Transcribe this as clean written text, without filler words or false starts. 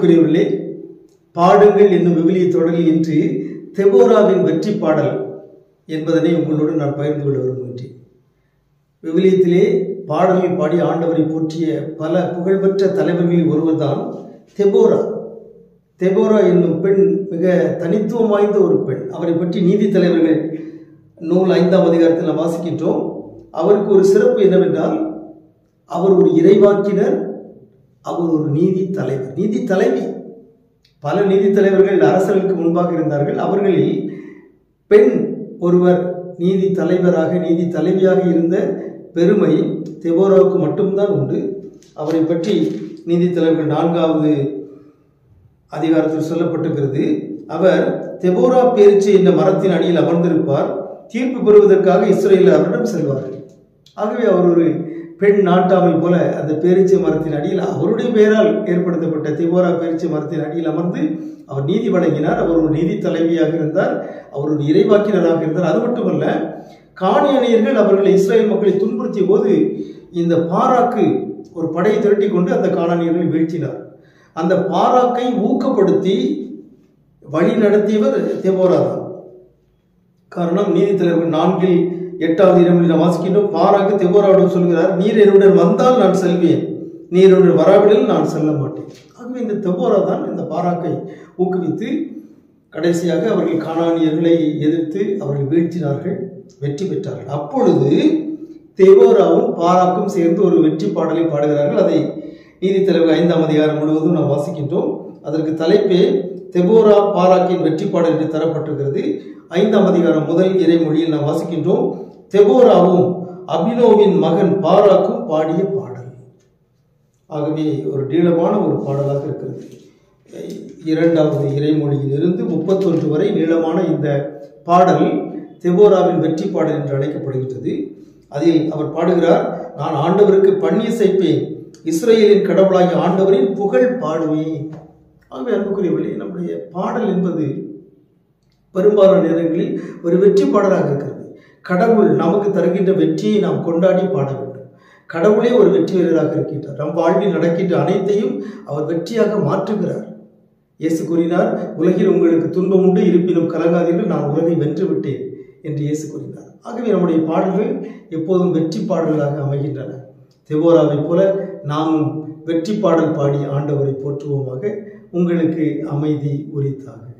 அன்புக்குரியவர்களே, பாடுங்கள் என்னும் விவிலிய தொடரில் இன்று தெபோராவின் வெற்றி பாடல் என்பதனை உங்களோடு நான் பகிர்ந்து கொள்ள விரும்புகின்றேன். விவிலியத்திலே பாடல்கள் பாடி ஆண்டவரை போற்றிய பல புகழ்பெற்ற தலைவர்களில் ஒருவர்தான் தெபோரா. தெபோரா என்னும் பெண் மிக தனித்துவம் வாய்ந்த ஒரு பெண். அவரை பற்றி நீதி தலைவர்கள் நூல் 5ஆம் அதிகாரத்தில் நாம் வாசிக்கின்றோம். அவருக்கு ஒரு சிறப்பு என்னவென்றால், அவர் ஒரு இறைவாக்கினர், அவர் ஒரு நீதி தலைவர், நீதி தலைவி. பல நீதி தலைவர்கள் அரசர்களுக்கு முன்பாக இருந்தார்கள். அவர்களில் பெண் ஒருவர் நீதி தலைவராக, நீதி தலைவியாக இருந்த பெருமை தெபோராவுக்கு மட்டும்தான் உண்டு. அவரை பற்றி நீதி தலைவர்கள் 4வது அதிகாரத்தில் சொல்லப்பட்டிருக்கிறது. அவர் தெபோரா பேரிச்சை என்ற மரத்தின் அடியில் அமர்ந்திருப்பார், தீர்ப்பு பெறுவதற்காக இஸ்ரவேலர் அவரிடம் செல்வார்கள். ஆகவே அவர் ஒரு பெண் நாட்டாமை போல அந்த பேரிச்சை மரத்தின் அடியில், அவருடைய பெயரால் ஏற்படுத்தப்பட்ட தெபோரா பேரிச்சை மரத்தின் அடியில் அமர்ந்து அவர் நீதி வழங்கினார். அவர் ஒரு நீதி தலைவியாக இருந்தார், அவர் ஒரு இறைவாக்கினராக இருந்தார். அது மட்டுமல்ல, கானானியர்கள் அவர்களை இஸ்ரவேல் மக்களை துன்புறுத்திய போது இந்த பாராக்கு ஒரு படையை திரட்டி கொண்டு அந்த கானானியர்களை வீழ்த்தினார். அந்த பாராக்கை ஊக்கப்படுத்தி வழி நடத்தியவர் தெபோரா தான். காரணம், நீதித்தலைவர்கள் 4:8 இடங்களில் வாசிக்கின்றோம். பாராக்கு தெபோராவிடம் சொல்கிறார், நீர் என்னுடன் வந்தால் நான் செல்வேன், நீர் என்னுடன் வராவிடில் நான் செல்ல மாட்டேன். ஆகவே இந்த தெபோரா தான் இந்த பாராக்கை ஊக்குவித்து கடைசியாக அவர்கள் கானானியர்களை எதிர்த்து அவர்கள் வீழ்த்தினார்கள், வெற்றி பெற்றார்கள். அப்பொழுது தெபோராவும் பாராக்கும் சேர்ந்து ஒரு வெற்றி பாடலை பாடுகிறார்கள். அதை நீதித்தலைவர் 5ஆம் அதிகாரம் முழுவதும் நாம் வாசிக்கின்றோம். அதற்கு தலைப்பே தெபோரா பாராக்கின் வெற்றி பாடல் என்று தரப்பட்டிருக்கிறது. 5ஆம் அதிகாரம் முதல் இறைமொழியில் நாம் வாசிக்கின்றோம், தெபோராவும் அபினோவின் மகன் பாராக்கும் பாடிய பாடல். ஆகவே ஒரு நீளமான ஒரு பாடலாக இருக்கிறது. 2வது இறைமொழியிலிருந்து 31 வரை நீளமான இந்த பாடல் தெபோராவின் வெற்றி பாடல் என்று அழைக்கப்படுகின்றது. அதில் அவர் பாடுகிறார், நான் ஆண்டவருக்கு பண்ணி செய்ப்பேன், இஸ்ரவேலின் கடவுளாகிய ஆண்டவரின் புகழ் பாடுவேன். ஆகவே அன்புக்குரியவர்களே, நம்முடைய பாடல் என்பது பெரும்பாலான நேரங்களில் ஒரு வெற்றி பாடலாக இருக்கிறது. கடவுள் நமக்கு தருகின்ற வெற்றியை நாம் கொண்டாடி பாட வேண்டும். கடவுளே ஒரு வெற்றி வீரராக இருக்கின்றார். நம் வாழ்வில் நடக்கின்ற அனைத்தையும் அவர் வெற்றியாக மாற்றுகிறார். இயேசு கூறினார், உலகில் உங்களுக்கு துன்பம் உண்டு, இருப்பினும் கலங்காதீர்கள், நான் உலகை வென்று விட்டேன் என்று இயேசு கூறினார். ஆகவே நம்முடைய பாடல்கள் எப்போதும் வெற்றி பாடல்களாக அமைகின்றன. தெபோராவை போல நாமும் வெற்றி பாடல் பாடி ஆண்டவரை போற்றுவோமாக. உங்களுக்கு அமைதி உரித்தாக.